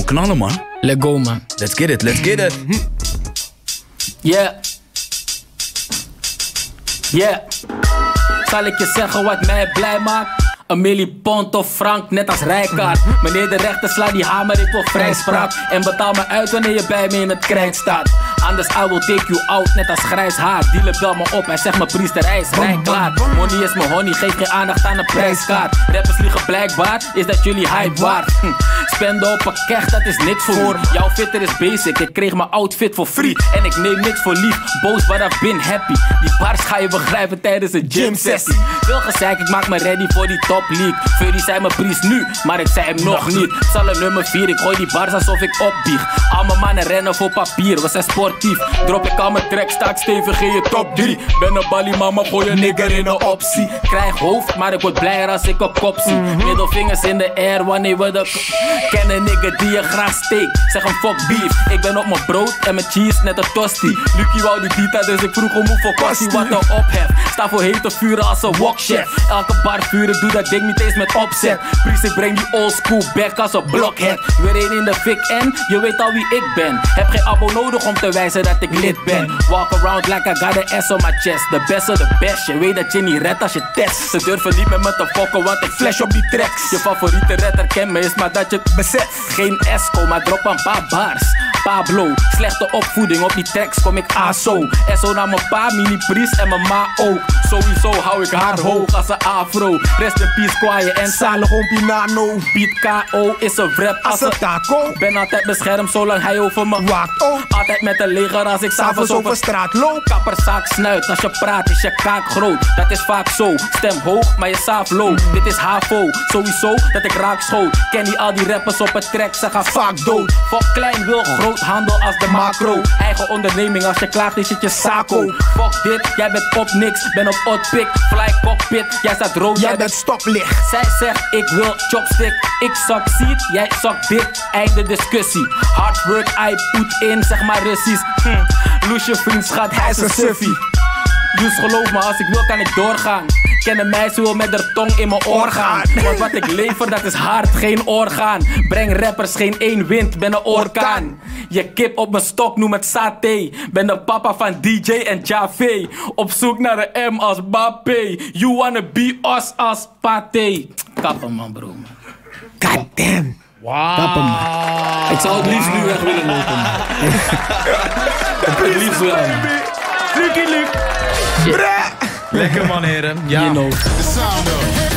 gewoon knallen, man. Let go, man. Let's get it, let's get it. Yeah. Yeah. Zal ik je zeggen wat mij blij maakt? Een milliepond of frank, net als Rijkaard. Meneer de rechter, sla die hamer, ik wil vrijspraak. En betaal me uit wanneer je bij me in het krijt staat. Anders I will take you out, net als grijs haar. Dealer bel me op, hij zegt mijn priesterij is rijk klaar. Money is mijn honey, geef geen aandacht aan een prijskaart. Rappers liegen blijkbaar, is dat jullie hype waard. Spenden op een keg, dat is niks voor me. Jouw fitter is basic, ik kreeg mijn outfit voor free. En ik neem niks voor lief, boos but I've been happy. Die bars ga je begrijpen tijdens een gym sessie. Veel gezeik, ik maak me ready voor die top league. Furry zei mijn priest nu, maar ik zei hem nog niet. Zal een nummer 4, ik gooi die bars alsof ik opbieg. Al mijn mannen rennen voor papier, we zijn sportief. Drop ik aan mijn track, sta ik stevig in je top 3. Ben een ballie mama, gooi een nigger in een optie. Krijg hoofd, maar ik word blijer als ik een kop zie. Middelvingers in de air wanneer we de... Ken een nigger die je graag steekt, zeg hem fuck beef. Ik ben op mijn brood en mijn cheese net een tosti. Lucky wou die dita, dus ik vroeg om hoeveel kost die. Wat een ophef, sta voor hete vuren als een wokchef. Elke bar vuren, doe dat ding niet eens met opzet. Priest, ik breng die old school back als een blockhead. Weer één in de fik en je weet al wie ik ben. Heb geen abo nodig om te wijzen dat ik lid ben. Walk around like I got an S on my chest. De beste, de best, je weet dat je niet redt als je test. Ze durven niet met me te fokken, want ik flash op die tracks. Je favoriete rapper ken me is maar dat je het beseft. Geen Esco, maar drop een paar bars. Pablo, slechte opvoeding, op die tracks kom ik ASO. SO naar mijn pa, mini priest en mijn ma ook. Sowieso hou ik haar hoog als een afro. Rest in peace, kwaaien en zalig om Pinano. Piet K.O. is een rap als een taco. Ben altijd beschermd zolang hij over me waakt. Altijd met een leger als ik s'avonds over straat loop. Kapperzaak snuit, als je praat is je kaak groot. Dat is vaak zo, stem hoog maar je saaf low. Dit is HAVO, sowieso dat ik raak schoot. Ken die al die rappers op het track, ze gaan vaak dood. Fuck klein wil groot, handel als de macro. Eigen onderneming, als je klaagt is het je sako. Fuck dit, jij bent op niks, ben op oddpik. Fly cockpit, jij staat rood, jij bent stoplicht. Zij zegt ik wil chopstick, ik succeed, jij suck dik. Einde discussie, hard work, I put in, zeg maar Russisch. Loes je vriend schat, hij is een suffie. Dus geloof me, als ik wil kan ik doorgaan. Ken een meisje wil met haar tong in mijn oor gaan. Want wat ik lever dat is hard, geen orgaan. Breng rappers, geen één wind, ben een orkaan. Je kip op mijn stok, noem het saté. Ben de papa van DJ en Javé. Op zoek naar de M als Mbappé. You wanna be us als Pathé. Kappen man bro man. God damn. Wow. Kappen man. Ik zou het liefst nu weg willen lopen man. Het liefst wel man. Lucky Luke. Lekker man heren. Ja. You know. The sound of